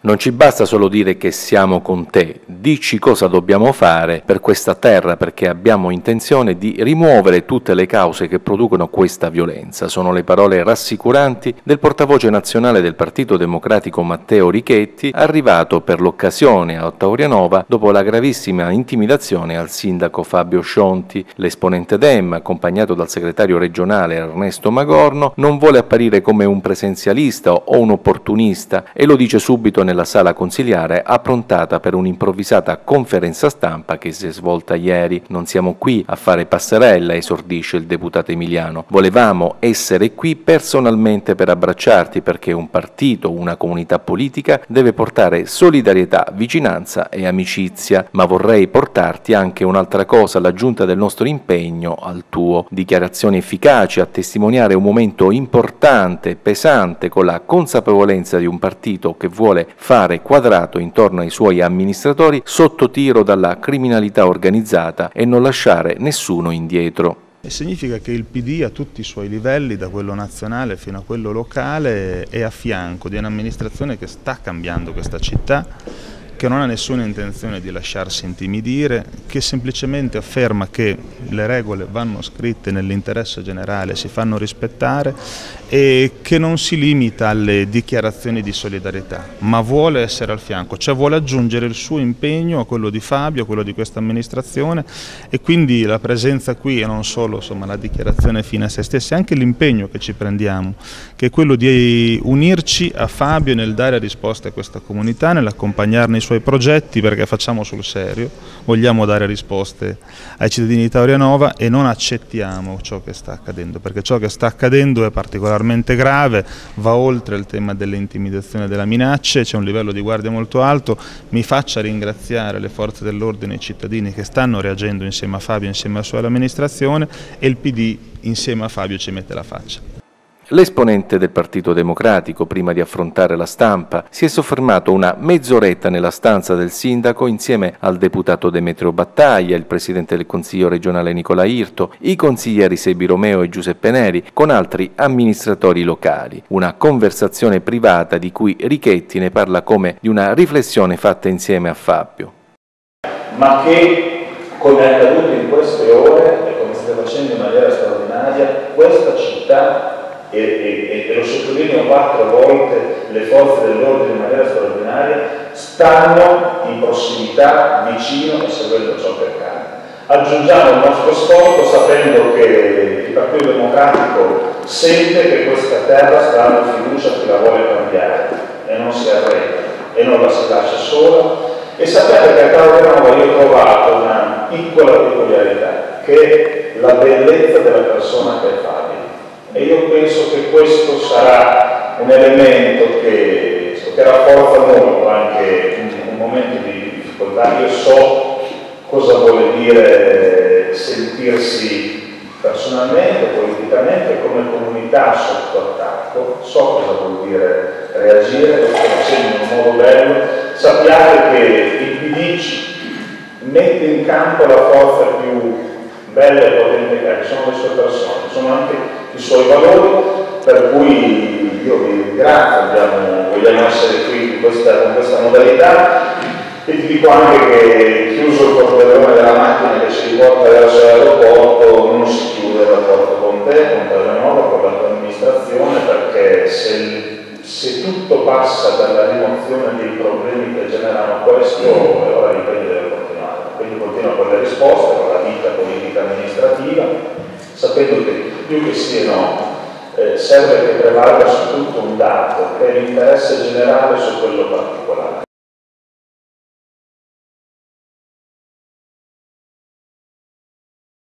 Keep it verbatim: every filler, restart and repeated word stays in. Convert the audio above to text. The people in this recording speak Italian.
Non ci basta solo dire che siamo con te, dici cosa dobbiamo fare per questa terra, perché abbiamo intenzione di rimuovere tutte le cause che producono questa violenza. Sono le parole rassicuranti del portavoce nazionale del Partito Democratico Matteo Richetti, arrivato per l'occasione a Taurianova dopo la gravissima intimidazione al sindaco Fabio Scionti. L'esponente Dem, accompagnato dal segretario regionale Ernesto Magorno, non vuole apparire come un presenzialista o un opportunista e lo dice subito nella sala consiliare approntata per un'improvvisata conferenza stampa che si è svolta ieri. Non siamo qui a fare passerella, esordisce il deputato emiliano. Volevamo essere qui personalmente per abbracciarti, perché un partito, una comunità politica deve portare solidarietà, vicinanza e amicizia, ma vorrei portarti anche un'altra cosa, l'aggiunta del nostro impegno al tuo. Dichiarazioni efficaci a testimoniare un momento importante, pesante, con la consapevolezza di un partito che vuole fare quadrato intorno ai suoi amministratori sotto tiro dalla criminalità organizzata e non lasciare nessuno indietro. E significa che il P D a tutti i suoi livelli, da quello nazionale fino a quello locale, è a fianco di un'amministrazione che sta cambiando questa città, che non ha nessuna intenzione di lasciarsi intimidire, che semplicemente afferma che le regole vanno scritte nell'interesse generale, si fanno rispettare e che non si limita alle dichiarazioni di solidarietà, ma vuole essere al fianco, cioè vuole aggiungere il suo impegno a quello di Fabio, a quello di questa amministrazione, e quindi la presenza qui è non solo insomma, la dichiarazione fine a se stessa, è anche l'impegno che ci prendiamo, che è quello di unirci a Fabio nel dare risposte a questa comunità, nell'accompagnarne i suoi progetti, perché facciamo sul serio, vogliamo dare risposte ai cittadini di Taurianova e non accettiamo ciò che sta accadendo, perché ciò che sta accadendo è particolarmente grave, va oltre il tema delle intimidazioni e delle minacce, c'è un livello di guardia molto alto. Mi faccia ringraziare le forze dell'ordine e i cittadini che stanno reagendo insieme a Fabio, insieme alla sua amministrazione, e il P D insieme a Fabio ci mette la faccia. L'esponente del Partito Democratico, prima di affrontare la stampa, si è soffermato una mezz'oretta nella stanza del sindaco insieme al deputato Demetrio Battaglia, il presidente del Consiglio regionale Nicola Irto, i consiglieri Sebi Romeo e Giuseppe Neri, con altri amministratori locali. Una conversazione privata di cui Richetti ne parla come di una riflessione fatta insieme a Fabio. Ma che, come è accaduto in queste ore e come state facendo in maniera straordinaria, questa città, E, e, e lo sottolineo quattro volte, le forze dell'ordine in maniera straordinaria stanno in prossimità, vicino e seguendo ciò che accade. Aggiungiamo il nostro sforzo sapendo che il Partito Democratico sente che questa terra sta dando fiducia a chi la vuole cambiare e non si arrenda e non la si lascia sola, e sapete che a Taurianova io ho trovato una piccola peculiarità, che è la bellezza della persona che è Fabio. E io penso che questo sarà un elemento che, che rafforza molto anche in un momento di difficoltà. Io so cosa vuole dire sentirsi personalmente, politicamente, come comunità sotto attacco, so cosa vuol dire reagire, lo sto facendo in un modo bello. Sappiate che il P D mette in campo la forza più bella e potente che ha, che sono le sue persone, sono anche i suoi valori, per cui io vi ringrazio, abbiamo, vogliamo essere qui in questa, in questa modalità, e ti dico anche che chiuso il portellone della macchina che ci riporta verso l'aeroporto, non si chiude il rapporto con te, con Taurianova, con la tua amministrazione, perché se, se tutto passa dalla rimozione dei problemi che generano questo, allora l'impegno deve continuare, quindi continua con le risposte, con la vita politica amministrativa, sapendo che più che siano eh, serve che prevalga su tutto un dato, che è l'interesse generale su quello particolare.